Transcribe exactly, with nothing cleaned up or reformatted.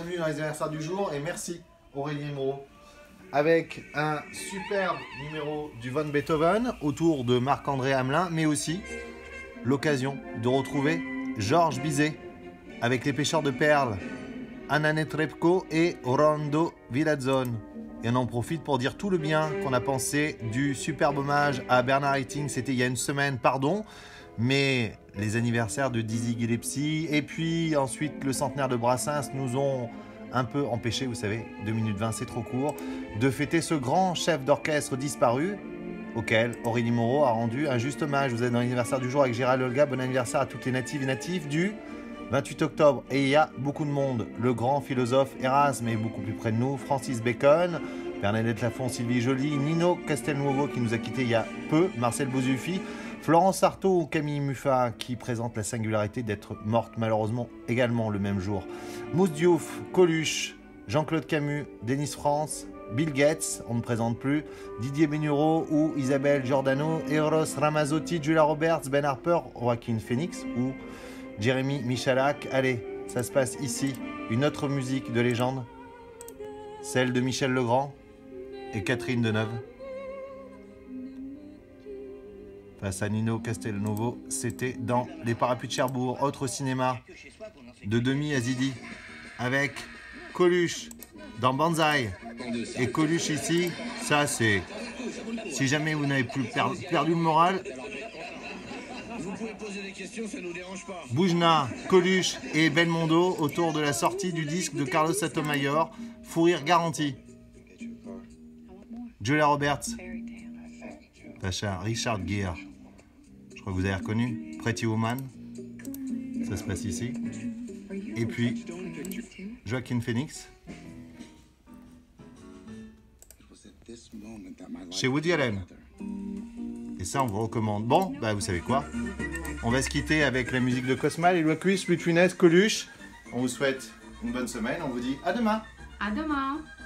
bienvenue dans les anniversaires du jour et merci Aurélie Moreau. Avec un superbe numéro du Von Beethoven autour de Marc-André Hamelin, mais aussi l'occasion de retrouver Georges Bizet avec les pêcheurs de perles, Anna Netrebko et Rondo Villazone. Et on en profite pour dire tout le bien qu'on a pensé du superbe hommage à Bernard Haitink, c'était il y a une semaine, pardon, mais les anniversaires de Dizzy Gillespie et puis ensuite le centenaire de Brassens nous ont un peu empêché, vous savez, deux minutes vingt c'est trop court, de fêter ce grand chef d'orchestre disparu auquel Aurélie Moreau a rendu un juste hommage. Vous êtes dans l'anniversaire du jour avec Gérald Olga, bon anniversaire à toutes les natives et natifs du vingt-huit octobre. Et il y a beaucoup de monde, le grand philosophe Erasme est beaucoup plus près de nous, Francis Bacon, Bernadette Lafont, Sylvie Joly, Nino Castelnuovo qui nous a quittés il y a peu, Marcel Bouzuffi, Florence Artaud ou Camille Muffat qui présente la singularité d'être morte malheureusement également le même jour. Mousse Diouf, Coluche, Jean-Claude Camus, Denis France, Bill Gates, on ne présente plus, Didier Bénureau ou Isabelle Giordano, Eros Ramazzotti, Julia Roberts, Ben Harper, Joaquin Phoenix ou Jérémy Michalak. Allez, ça se passe ici, une autre musique de légende, celle de Michel Legrand et Catherine Deneuve. Face à Nino Castelnuovo, c'était dans Les Parapluies de Cherbourg, autre cinéma de Demi Azidi, avec Coluche dans Banzai. Et Coluche ici, ça c'est... Si jamais vous n'avez plus per perdu le moral, vous pouvez poser des questions, ça nous dérange pas. Boujna, Coluche et Belmondo autour de la sortie du disque de Carlos Sotomayor, Fou rire garanti. Julia Roberts, Pacha, Richard Gere, je crois que vous avez reconnu, Pretty Woman, ça se passe ici. Et puis, Joaquin Phoenix, chez Woody Allen. Et ça, on vous recommande. Bon, bah vous savez quoi, on va se quitter avec la musique de Cosmal et Louis Louis Funès, Coluche. On vous souhaite une bonne semaine, on vous dit à demain. À demain.